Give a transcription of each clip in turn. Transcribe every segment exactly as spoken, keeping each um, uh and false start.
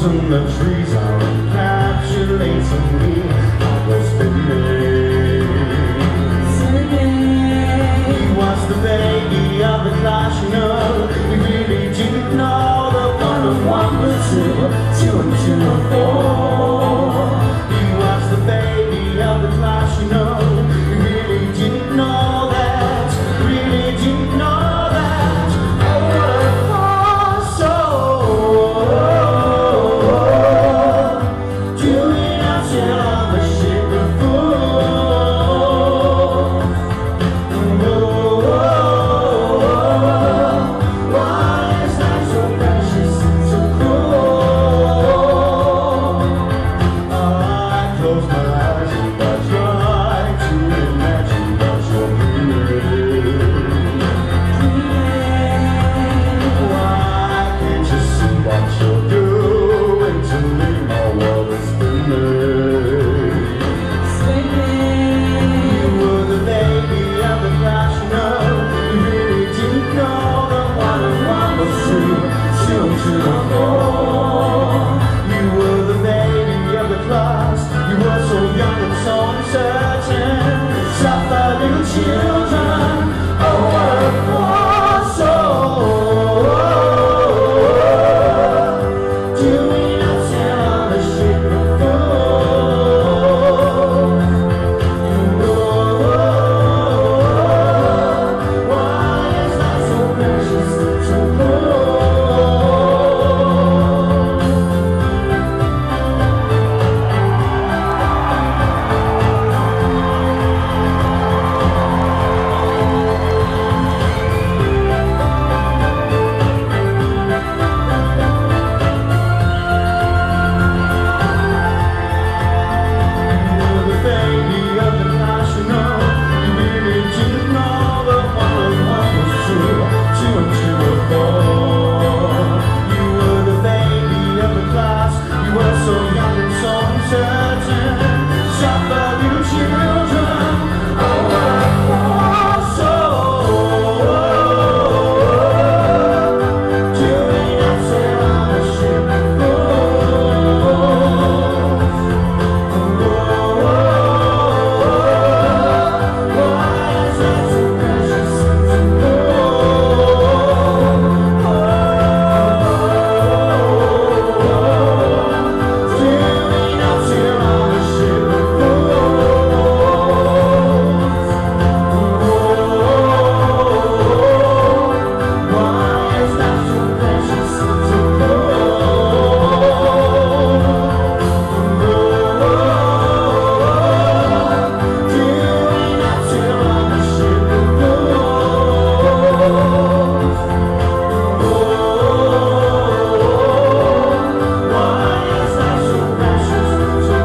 and the trees are encapsulating me. I was spinning. He was the baby of the class, you know. He really didn't know the one of one was two, two and two are four. He was the baby of the class, you know. He really didn't know that, really didn't know that. Oh, what a false soul. Doing until all the shit was full. Why is life so precious, so cruel? I close my eyes and I try to imagine what you're feeling. Why can't you see what you're doing to me? My world is spinning. You were the baby of the class, you know. You really didn't know that one and one was two, two and two are four. You were the baby of the class. You were so young and so uncertain. Suffer little children. Oh, what a poor soul. Doing until all the shit was full. Why is life so precious, so cruel? You're the baby of the class, you know. You really didn't know that one and one was two, two and two were four. You were the baby of the class. You were so young and so uncertain. Suffer little children. Oh, what a poor soul. Doing until all the shit was full. Why is life so precious, so doing until all the shit was Why is life so precious, so doing until all the shit was Why is life so precious, so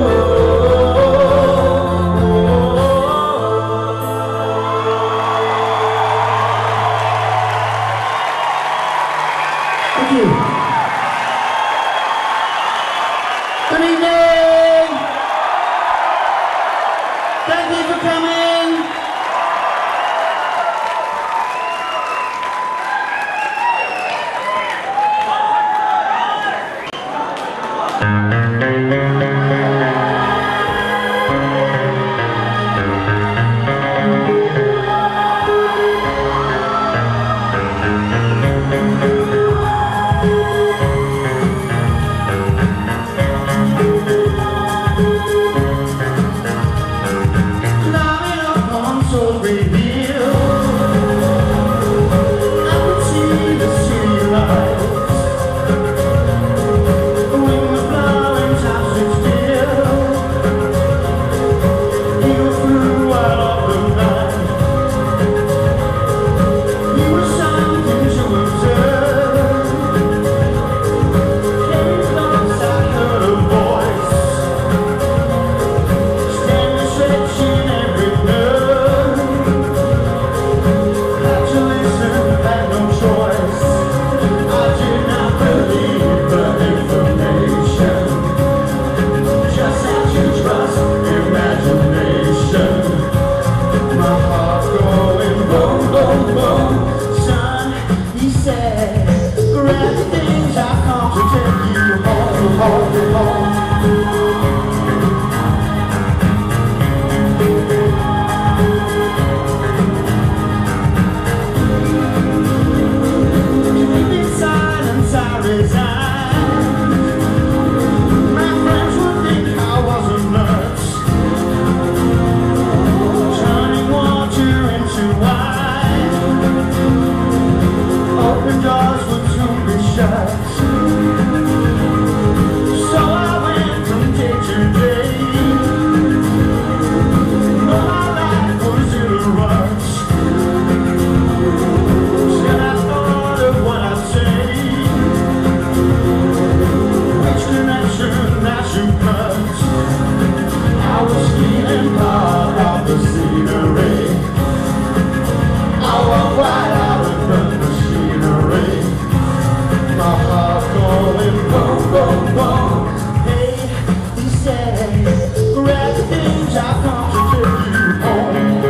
Thank you. Good evening. Thank you for coming. Climbing up on Solsbury Hill, I could see the city lights. The wind was blowing, tops going home. Deep inside and I resign. My friends would think I was a nut, turning water into wine. Open doors would soon be shut. So I went from day to day. But my life was in a rut. Still I thought of what I'd say. Which connection I should cut. I was feeling part of the scenery. I walked right out of the machinery. My heart going boom, boom, boom. Hey, he said, grab the things I've come to take you home.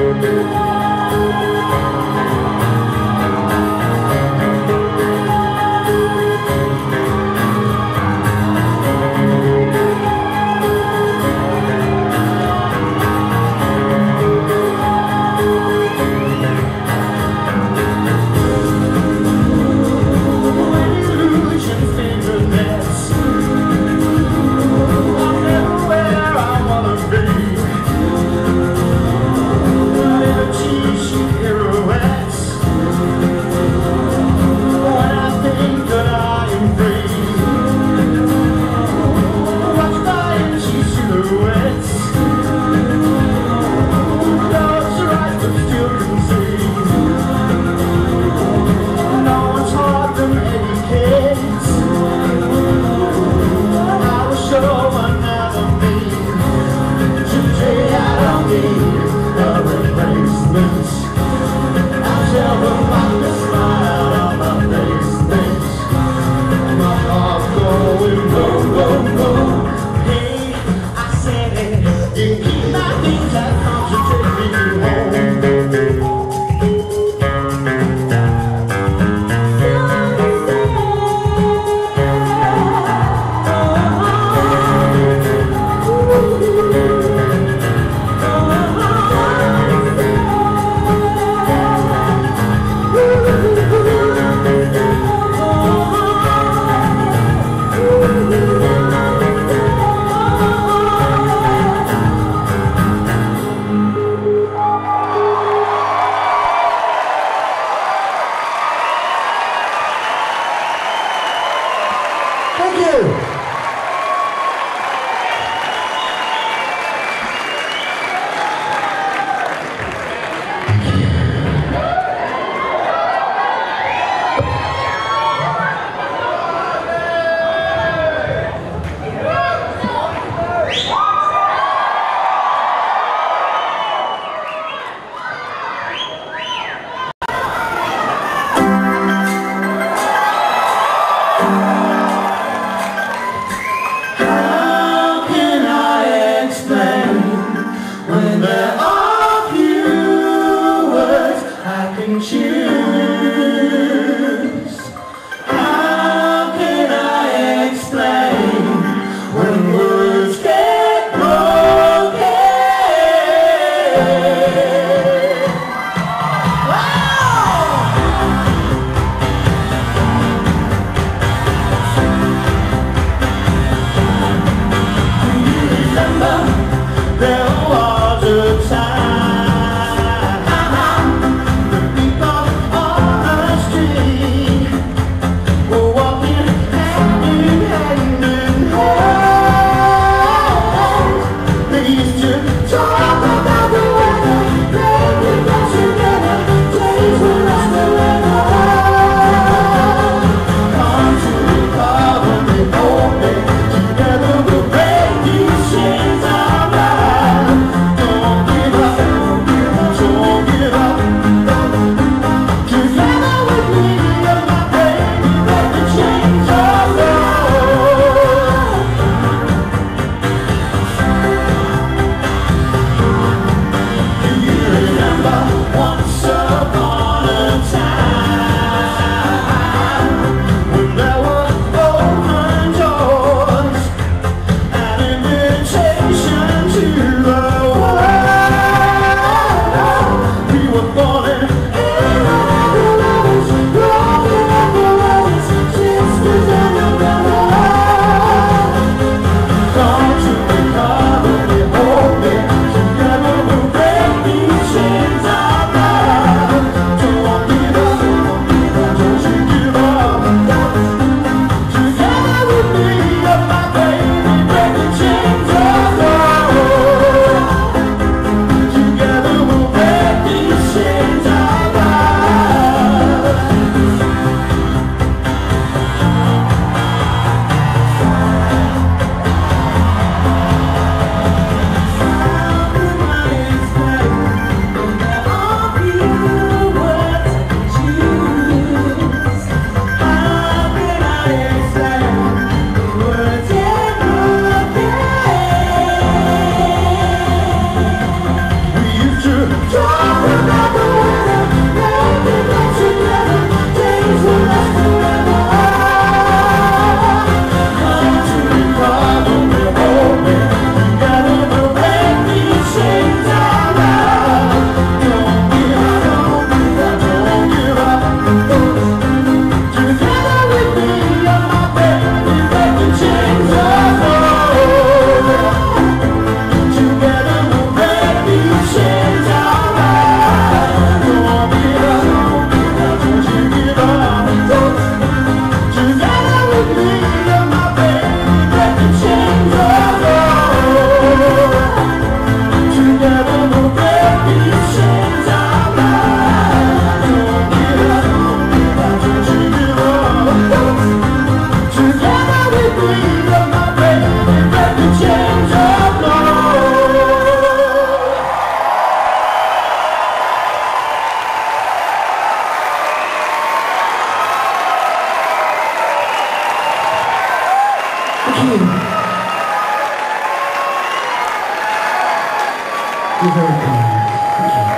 You're very kind. Thank you.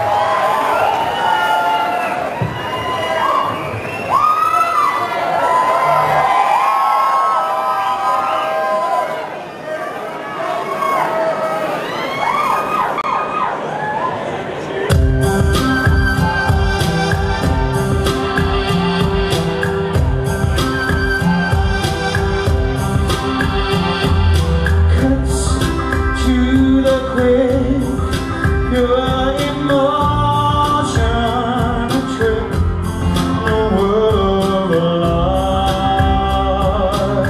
Cuts to the quick. Your emotion, a trick, no word of a lie.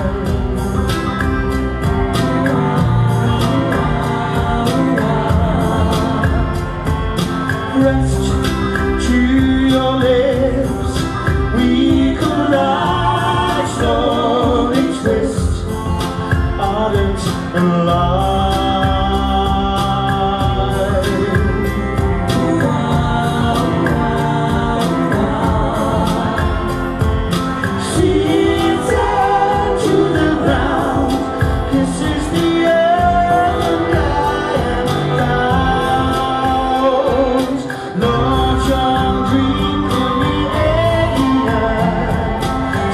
Rest to your lips, we collide, slowly twist, ardent and light.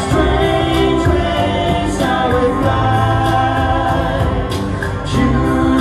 You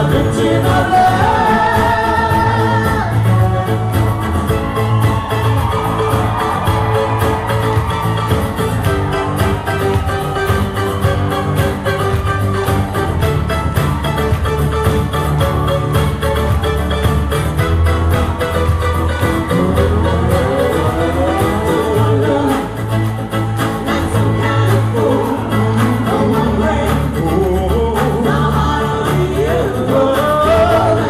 original love.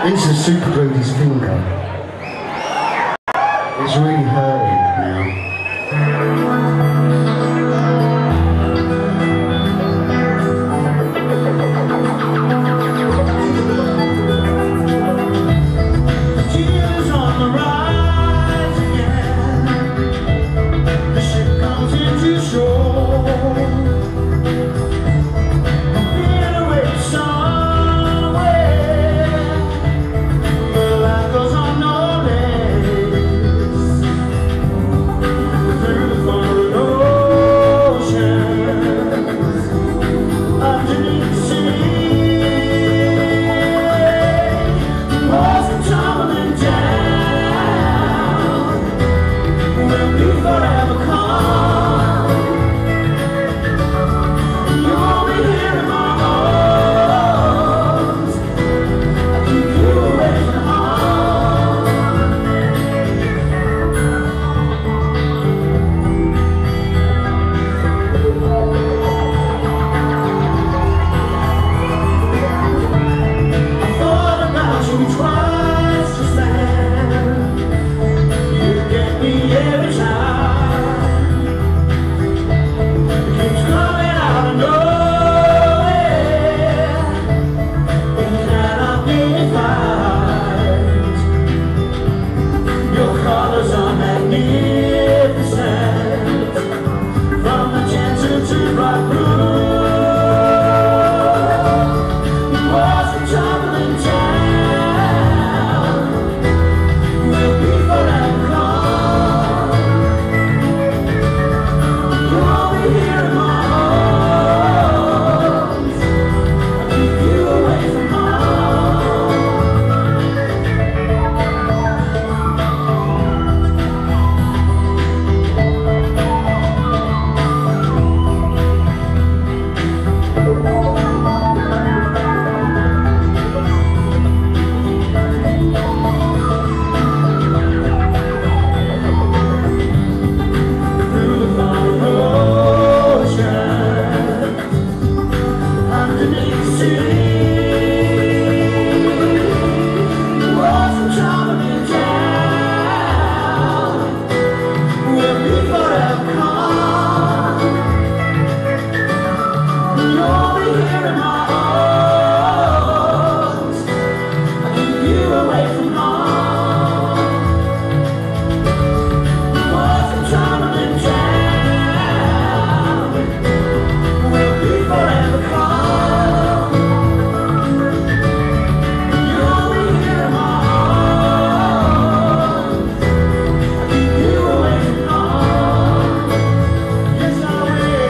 This has super glued his finger. It's really hurting now. Tears on the rise again. The ship comes into shore. Been away somewhere. The life goes on no less. Through the foreign oceans, underneath the sea. The walls are tumbling down. We'll be forever calm. You'll be here in my arms. I keep you away from harm. I thought about you twice just then. You get me every time. It keeps coming out of nowhere. It cannot be defined. Your colors are magnificent, from magenta to bright blue. The walls are tumbling down. We'll be forever calm. You'll be here in my arms. I keep you away from harm. Through the foreign oceans, underneath the sea, the walls are tumbling down. We'll be forever calm. You'll be here in my arms. I keep you away from harm. The walls are tumbling down. We'll be forever calm. You'll be here in my arms. I keep you away from harm. Yes, I will.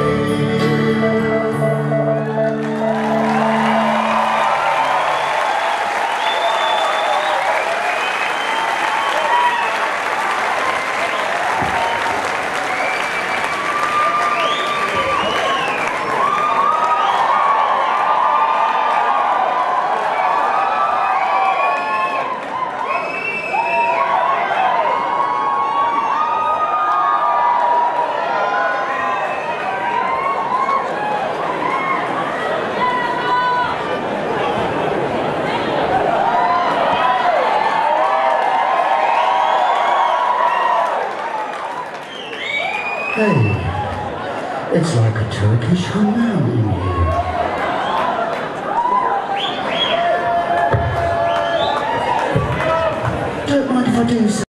Hey, it's like a Turkish hammam in here. Don't mind if I do so.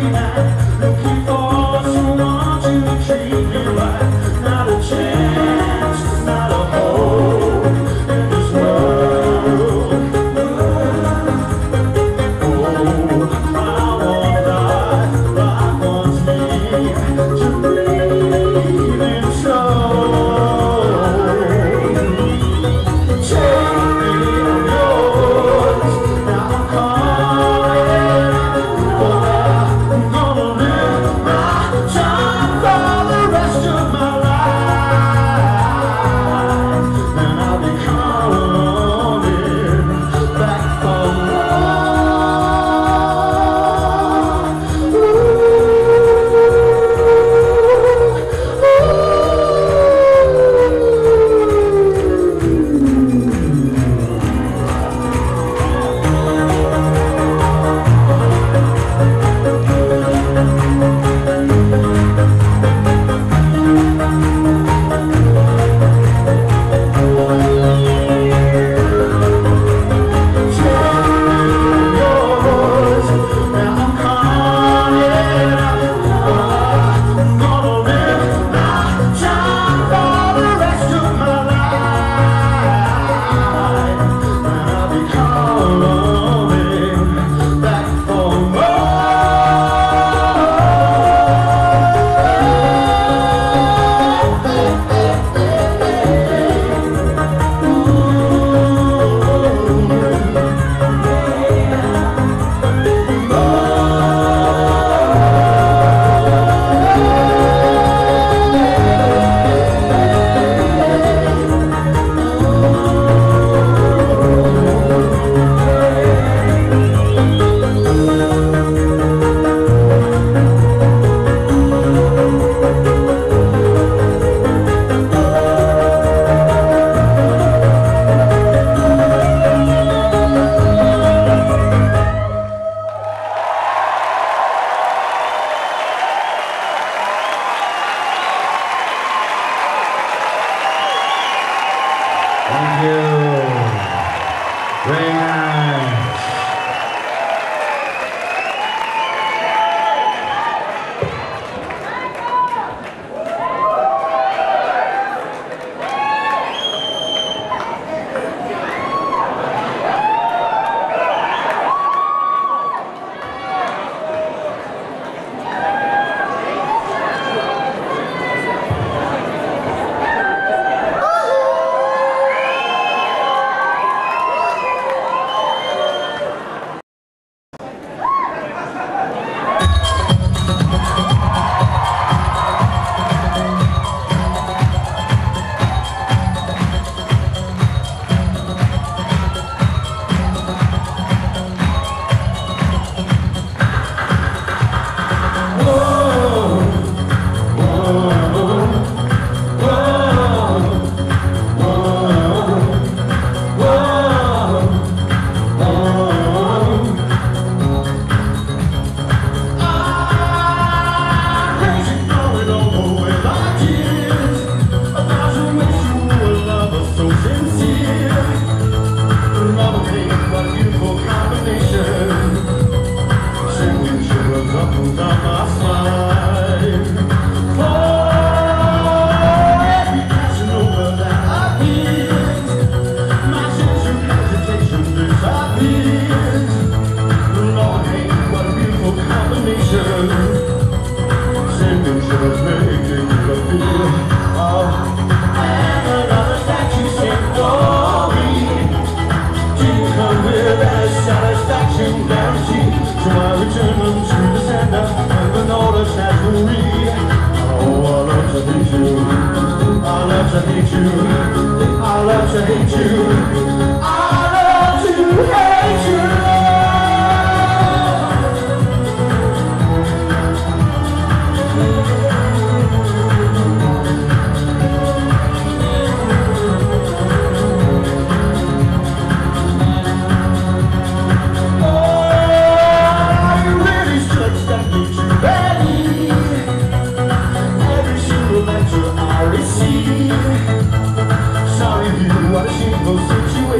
Sorry, you, what a shameful situation.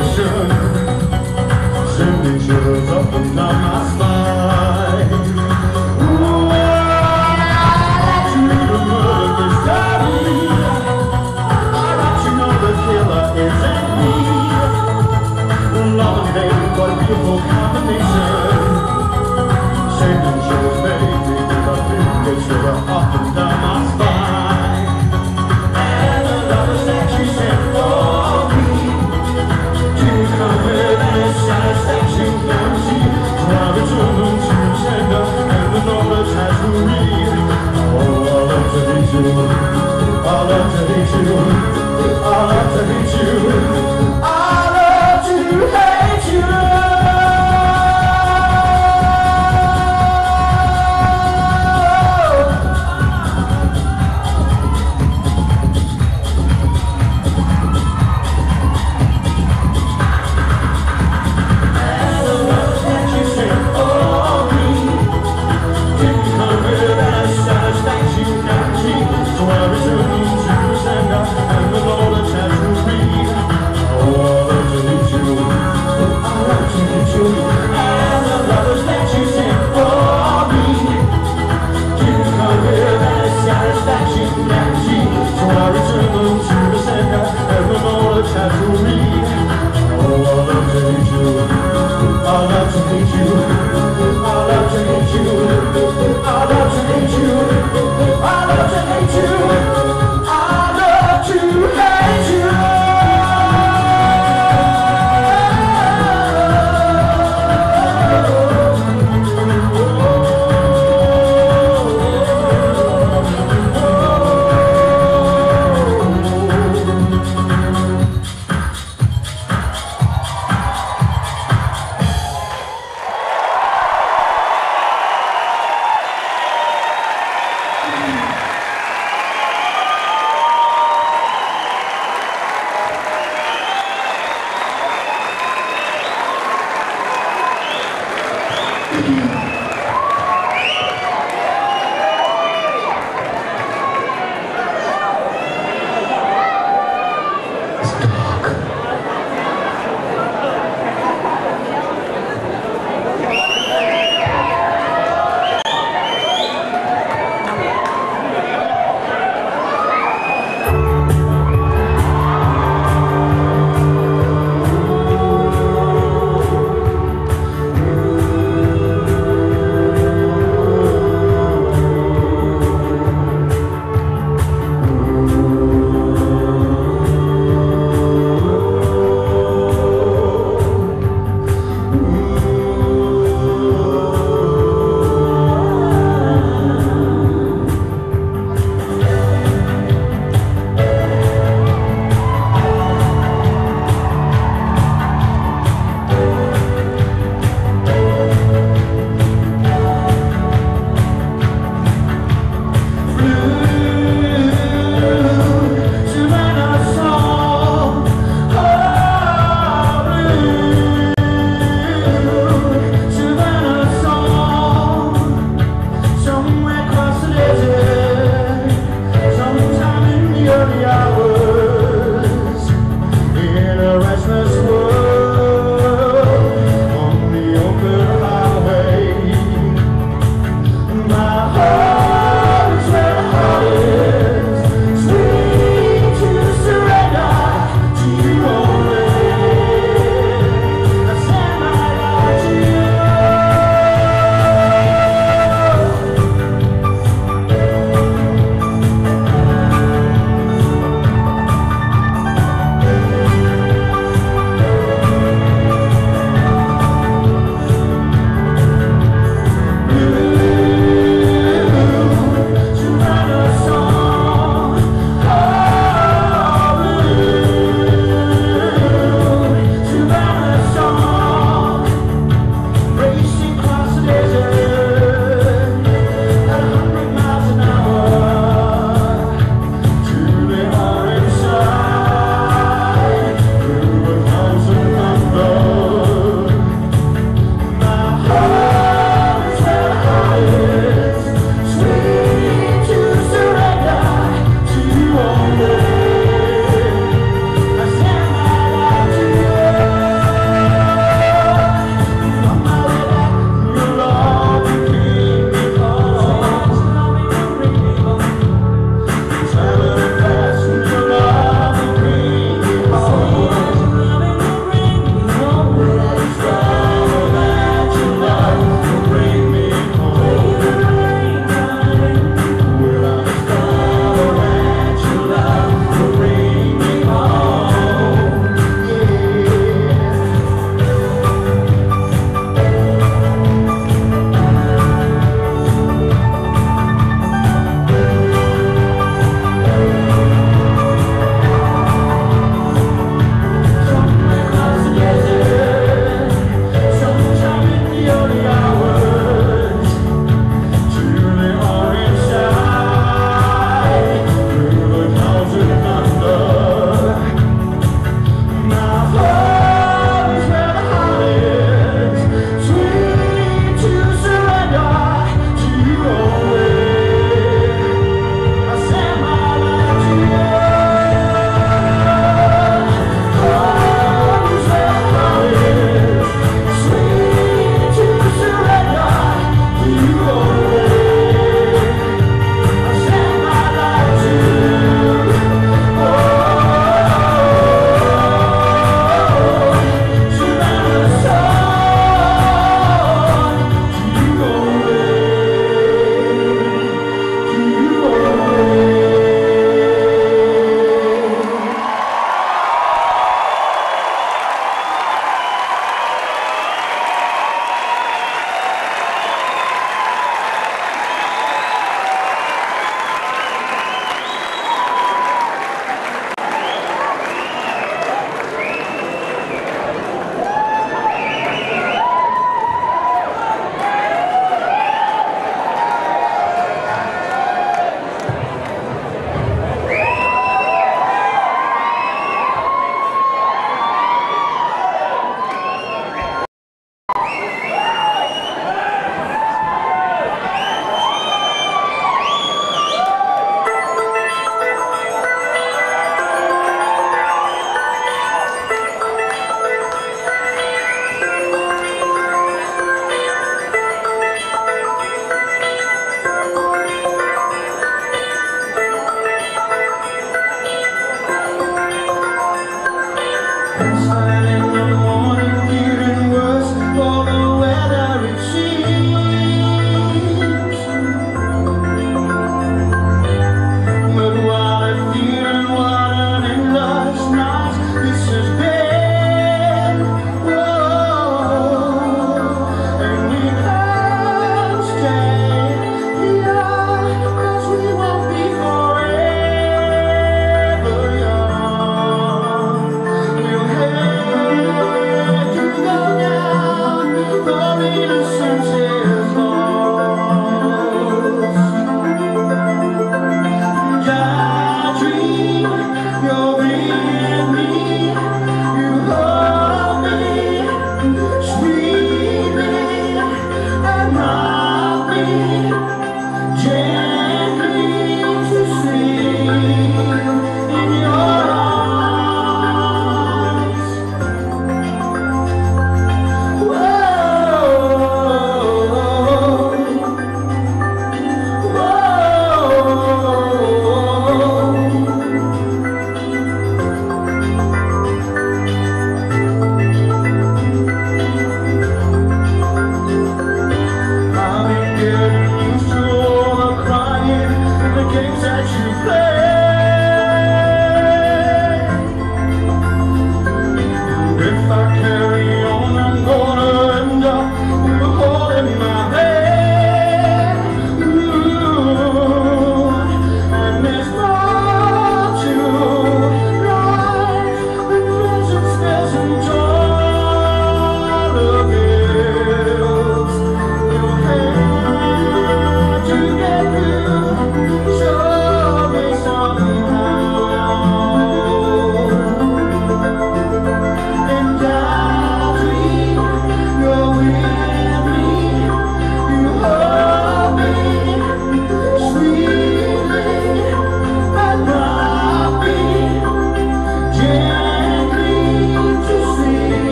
was made to give a finger shiver up and down my spine. And the lovers that you sent for me to come with a satisfaction guarantee. So I return them to the sender and the knowledge has to read. Oh, I love to hate you, I love to hate you, I love to hate you, I love to hate you.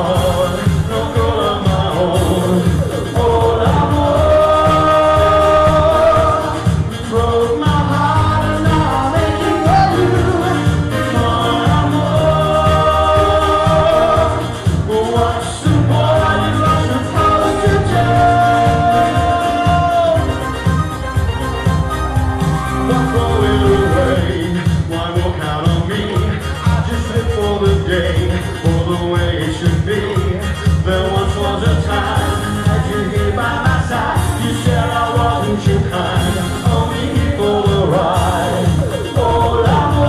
heart, no girl of my own. Oh, amour, you broke my heart and now I'm aching for you. Oh, amour, what's the boy you lost your power to do? Don't throw it away, why won't count on me? I just live for the day, for the way it should be. There once was a time that you here by my side. You said I wasn't too kind, only here for the ride. Oh,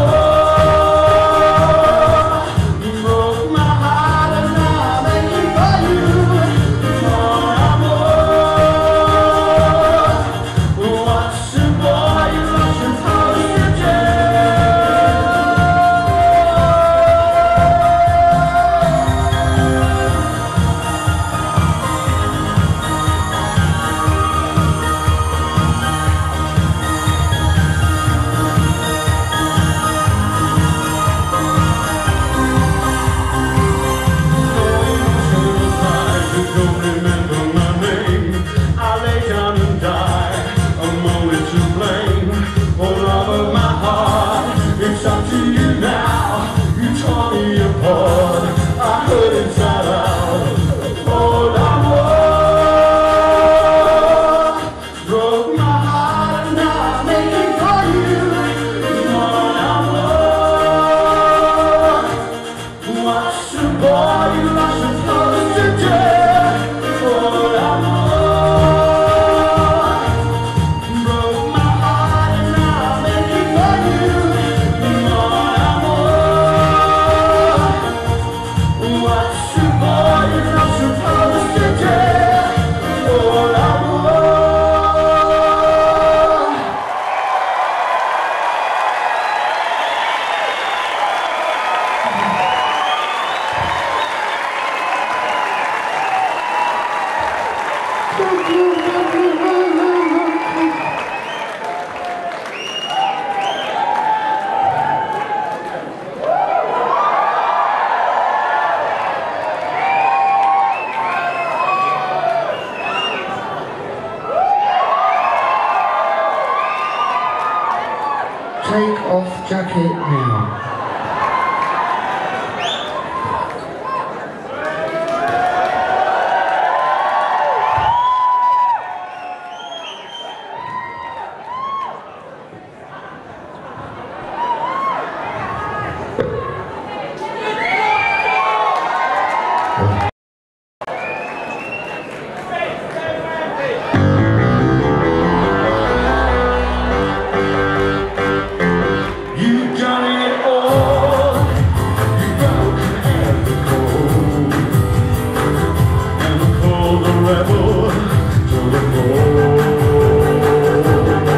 amour, you broke my heart and now I'm aching for you. Oh, amour, what's the boy you lost your power to do? You don't remember my name. I lay down and die. I'm only to blame. Oh, love of my heart, it's up to you now. You tore me apart. I hurt inside out. Oh, amour, broke my heart and now I'm aching for you. Oh, amour, what's the boy you lost supposed to do? Oh, amour, broke my heart and now I'm aching for you. Oh, amour, what's the boy you lost supposed to do? Oh, amour. Take off jacket now. You've done it all. You've broken every code and pulled the rebel to the bone.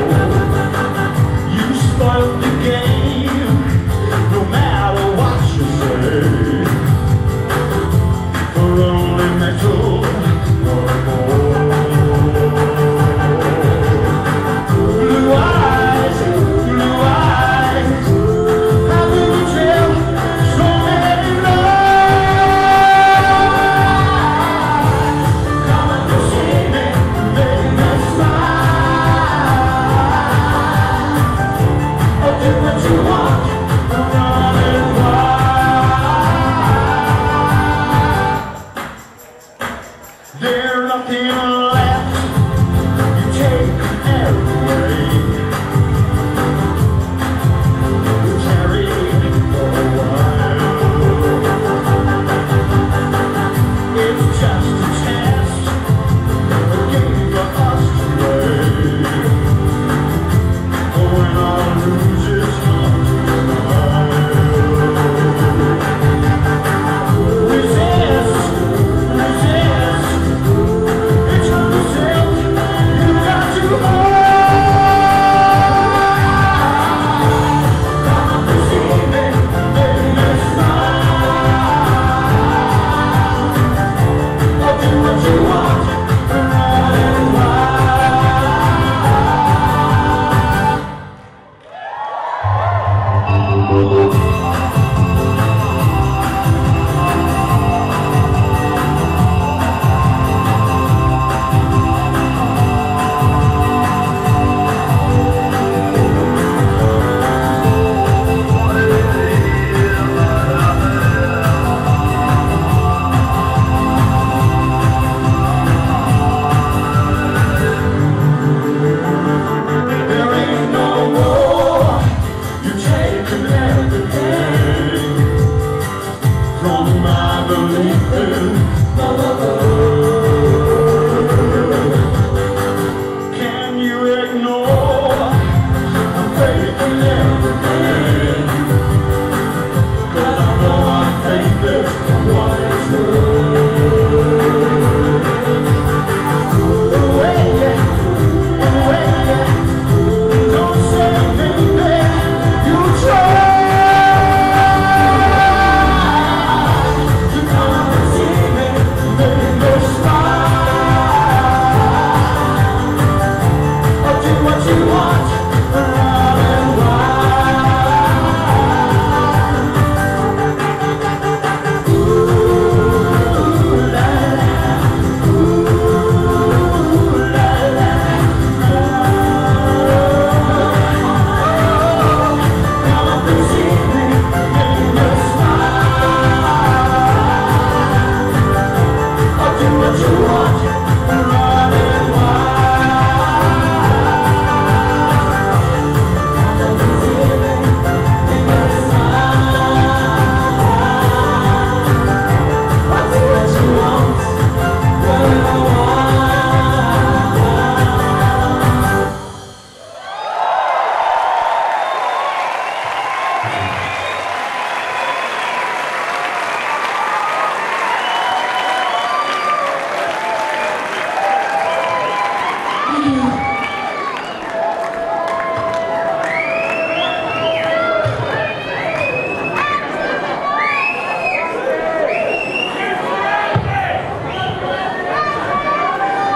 You spoiled the game, no matter what you say. For only metal, no more. Blue eyes, blue eyes. How will you tell so many lies? Come and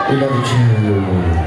We love you too.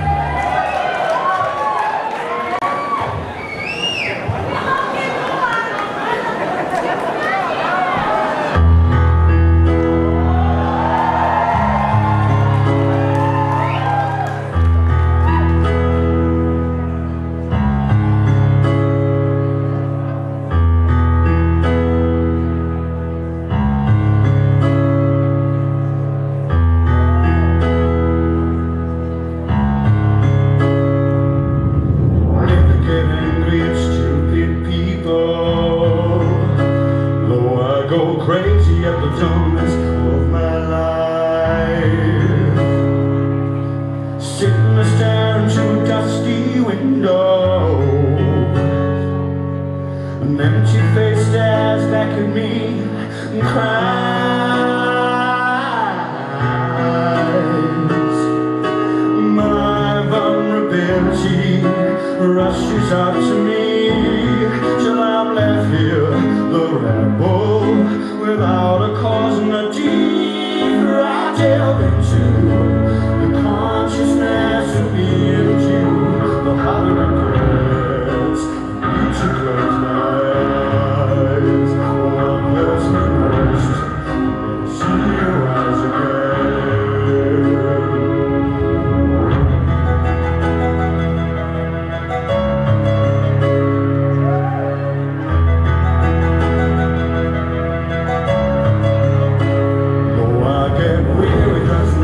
Crazy at the dumbness of my life, sitting there staring through a dusty window. An empty face stares back at me and cries. My vulnerability rushes out to me till I'm left here, the rebel, without a cause and a deep I delve into the consciousness of being you. The harder it gets, the need to close my eyes. What hurts me most, is to see your eyes again. Weary doesn't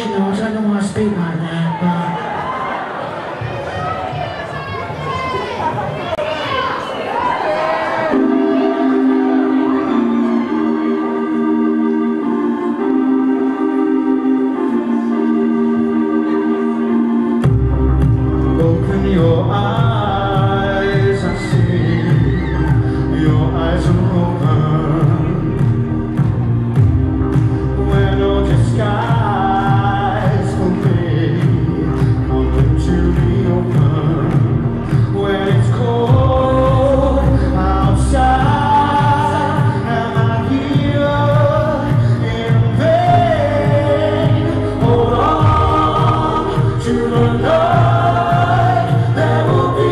original. I don't know why I speak like that, but... Open your eyes, I see your eyes are open. Where no disguise will be, come into the open. When it's cold outside, am I here in vain? Hold on to the night. There will be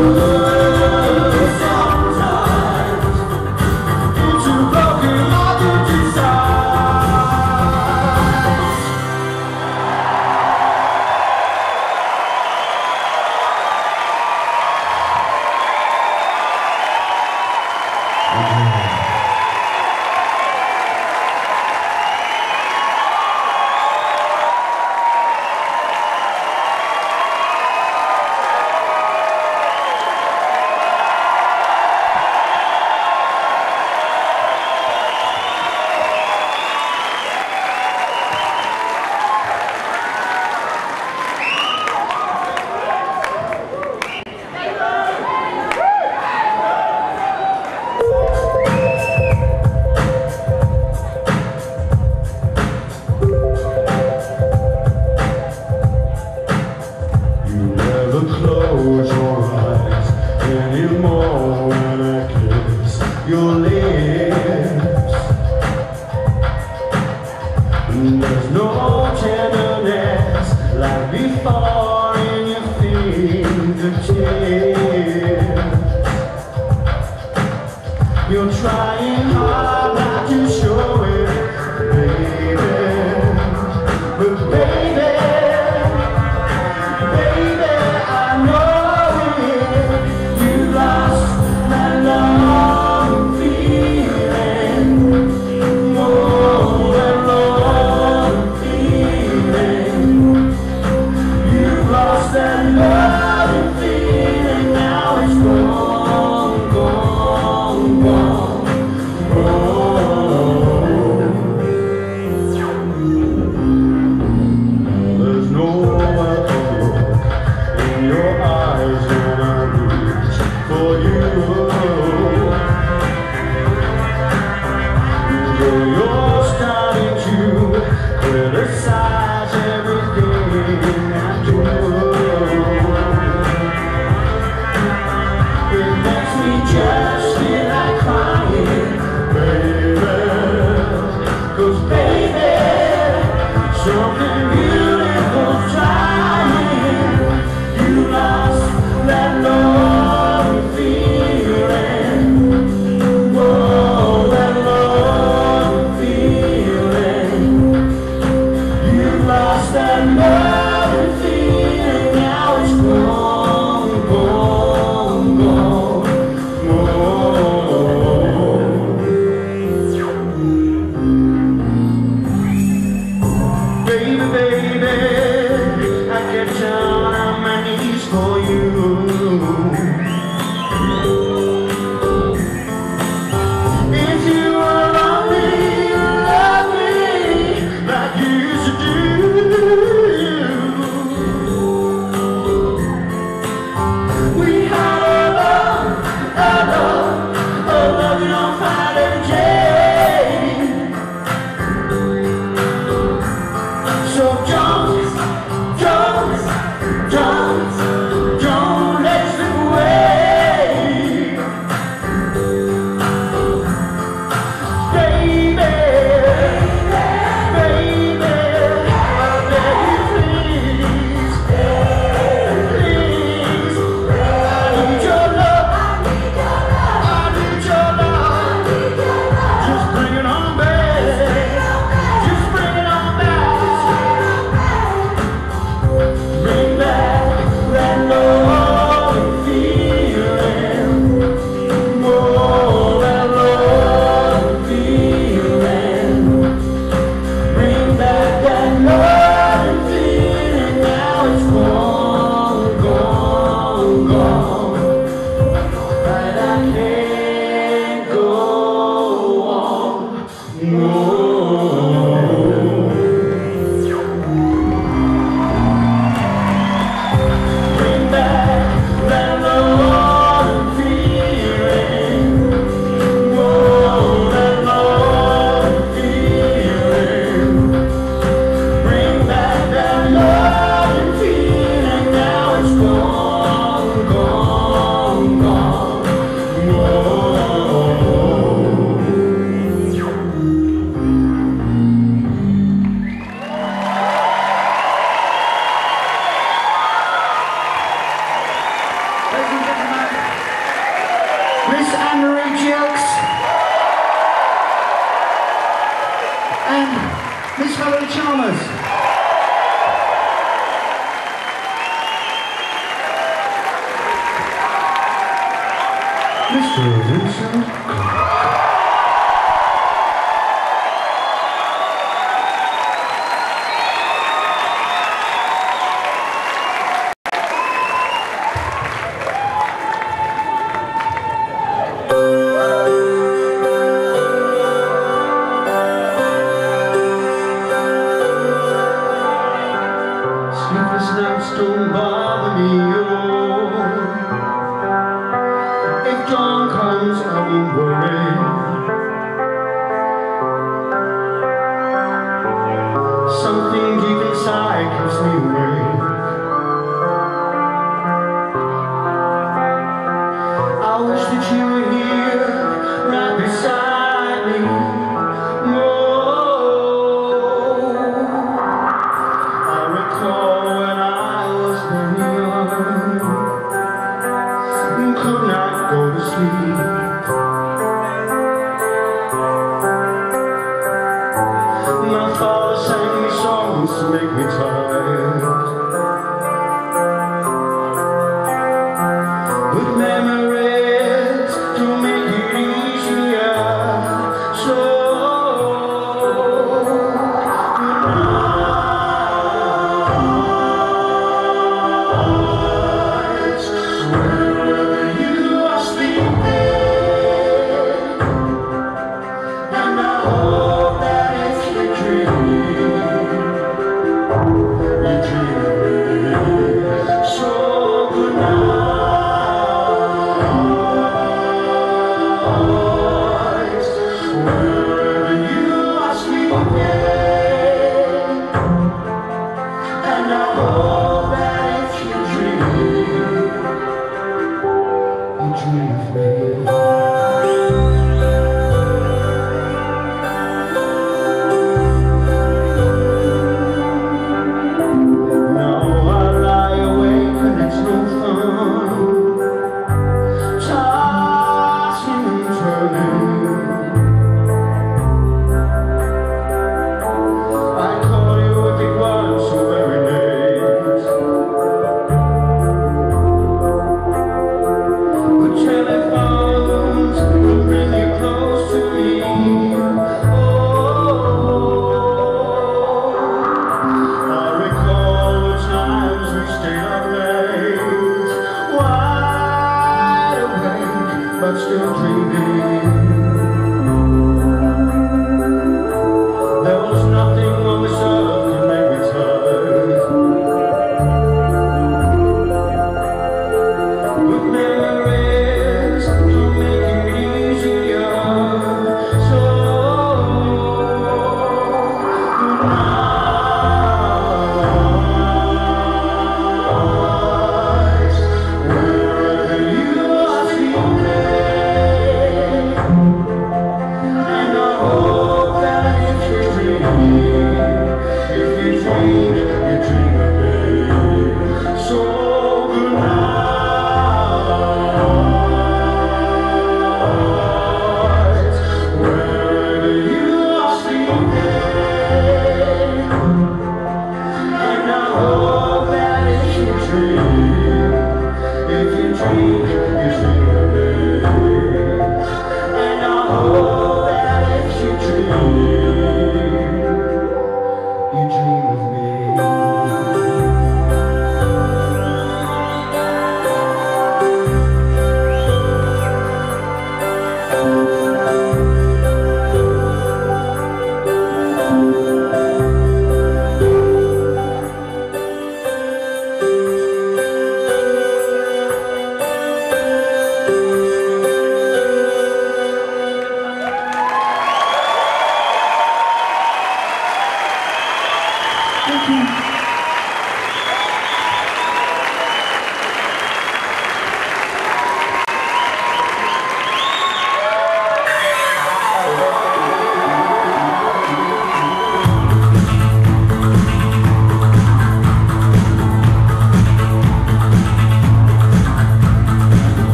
Ladies and gentlemen,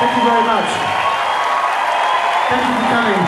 Thank you very much. Thank you for coming.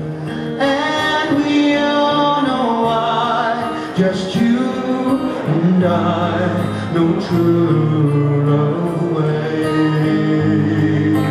Just you and and I know true love waits.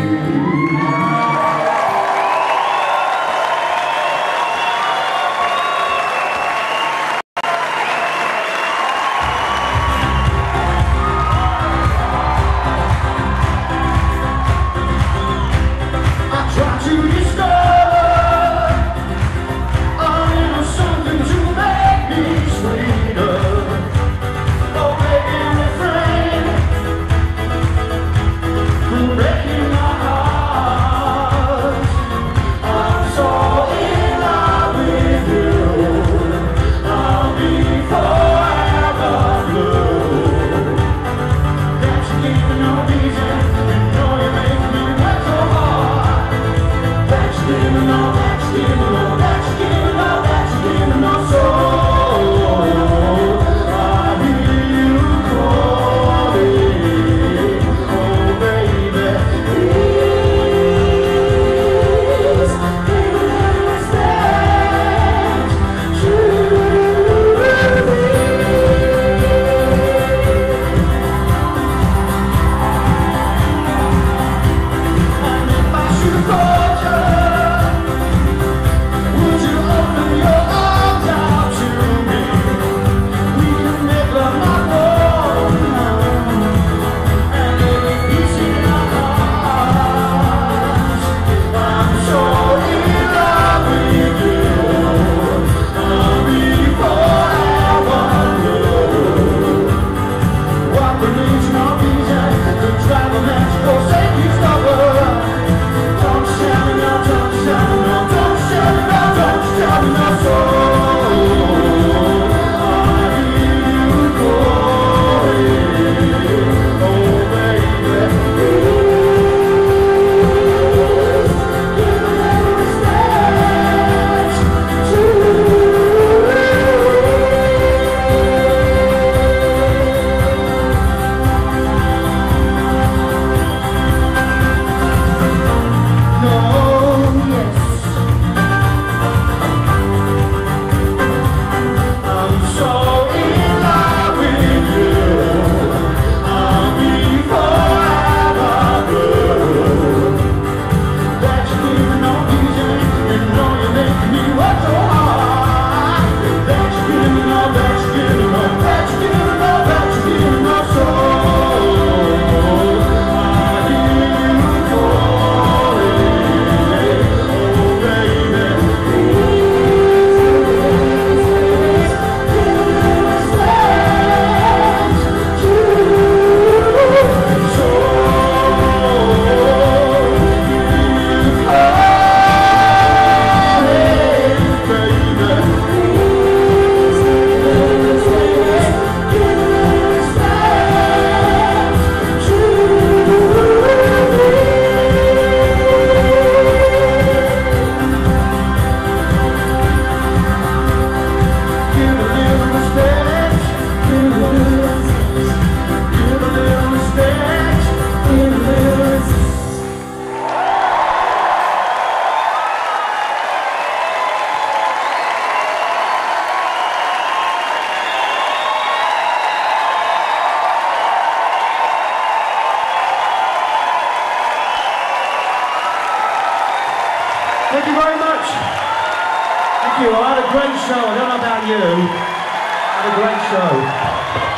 Thank you very much. Thank you. I had a great show. I don't know about you. I had a great show.